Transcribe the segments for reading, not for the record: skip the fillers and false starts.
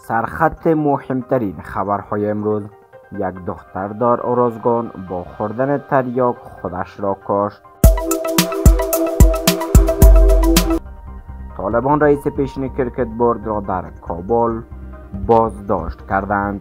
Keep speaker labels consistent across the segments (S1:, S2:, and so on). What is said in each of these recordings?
S1: سرخط مهمترین خبرهای امروز: یک دختر در اورزگان با خوردن تریاک خودش را کشت. طالبان رئیس پیشین کرکت بورد را در کابل بازداشت کردند.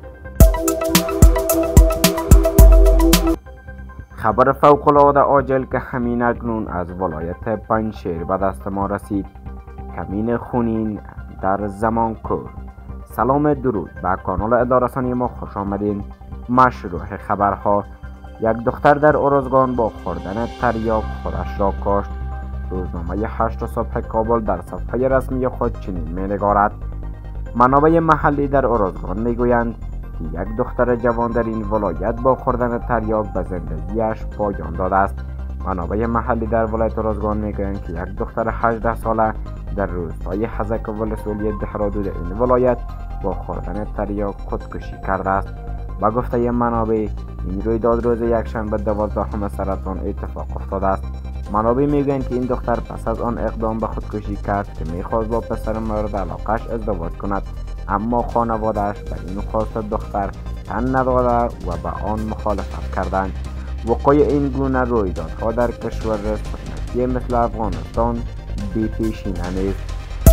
S1: خبر فوق‌العاده عاجل که همین اکنون از ولایت پنجشیر به دست ما رسید: کمین خونین در زمانکور. سلام درود به کانال اداره‌رسانی ما، خوش آمدین. مشروع خبرها: یک دختر در اورزگان با خوردن تریاک خودش را کشت. روزنامه 8 صبح کابل در صفحه رسمی خود چنین می‌نگارد: منابع محلی در اورزگان میگویند که یک دختر جوان در این ولایت با خوردن تریاک به زندگیش پایان داده است. منابع محلی در ولایت اورزگان میگویند که یک دختر 18 ساله در روستای حزک ولسوالی دهرادود این ولایت با خوردن تریاک خودکشی کرده است. با گفته منابع این رویداد روز یکشنبه 12 سرطان اتفاق افتاده است. منابع میگویند که این دختر پس از آن اقدام به خودکشی کرد که میخواست با پسر مورد علاقش ازدواج کند، اما خانواده‌اش به این خواست دختر تن نداده و به آن مخالفت کردند. وقوع این گونه رویدادها در کشور سنتی مثل افغانستان بی پیشینه نیست.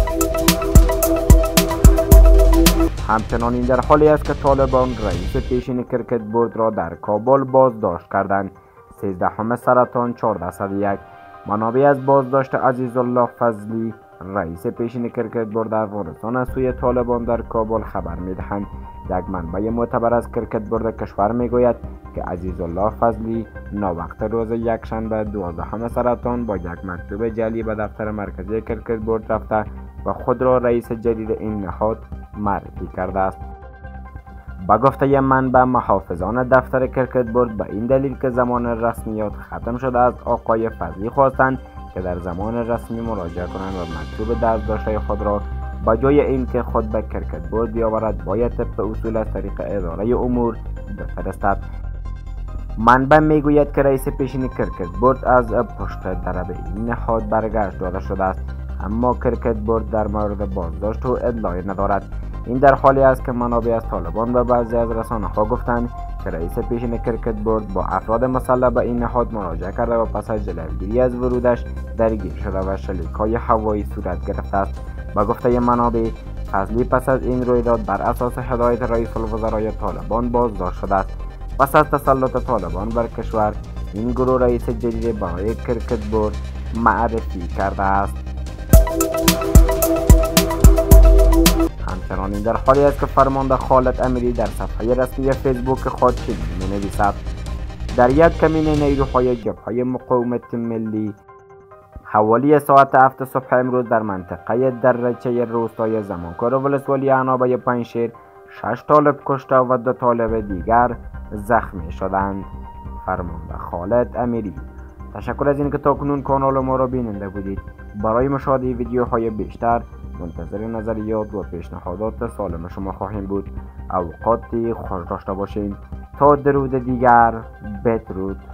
S1: همچنان این در حالی است که طالبان رئیس پیشین کرکت بورد را در کابل بازداشت کردند. 13 سرطان 1401. منابع از بازداشت عزیزالله فضلی رئیس پیشین کرکت بورد افغانستان از سوی طالبان در کابل خبر میدهند. یک منبع معتبر از کرکت بورد کشور میگوید که عزیزالله فضلی ناوقت روز یکشنبه 12 سرطان با یک مکتوب جعلی به دفتر مرکزی کرکت بورد رفته و خود را رئیس جدید این نهاد معرفی کرده است. با گفته منبع، محافظان دفتر کرکت بورد به این دلیل که زمان رسمیات ختم شده از آقای فضلی خواستند که در زمان رسمی مراجعه کنند و مکتوب دستداشته خود را با جای اینکه خود به کرکت بورد بیاورد باید طبق اصول از طریق اداره امور بفرستد. منبع میگوید که رئیس پیشین کرکت بورد از پشت در به این نهاد برگشت داده شده است، اما کرکت بورد در مورد بازداشت او اطلاعی ندارد. این در حالی است که منابع از طالبان و بعضی از رسانه‌ها گفتند که رئیس پیشین کرکت بورد با افراد مسلح به این نهاد مراجعه کرده و پس از جلوگیری از ورودش درگیر شده و شلیک‌های هوایی صورت گرفته است. با گفته منابع، فضلی پس از این رویداد بر اساس هدایت رئیس الوزرای طالبان بازداشت شده است. پس از تسلط طالبان بر کشور، این گروه رئیس جدید برای کرکت بورد معرفی کرده است. همچنان این در حالی است که فرمانده خالد امیری در صفحه رسمی فیسبوک خود چنین می‌نویسد: در یک کمین نیروهای جبهه مقاومت ملی حوالی ساعت 7 صبح امروز در منطقه دریچه روستای زمانکور ولسوالی عنابه پنجشیر 6 طالب کشته و 2 طالب دیگر زخمی شدند. فرمانده خالد امیری. تشکر از اینکه تاکنون کانال ما را بیننده بودید. برای مشاهده ویدیوهای بیشتر منتظر نظریات و پیشنهادات سالم شما خواهیم بود. اوقاتی خوش داشته باشید. تا درود دیگر، بدرود.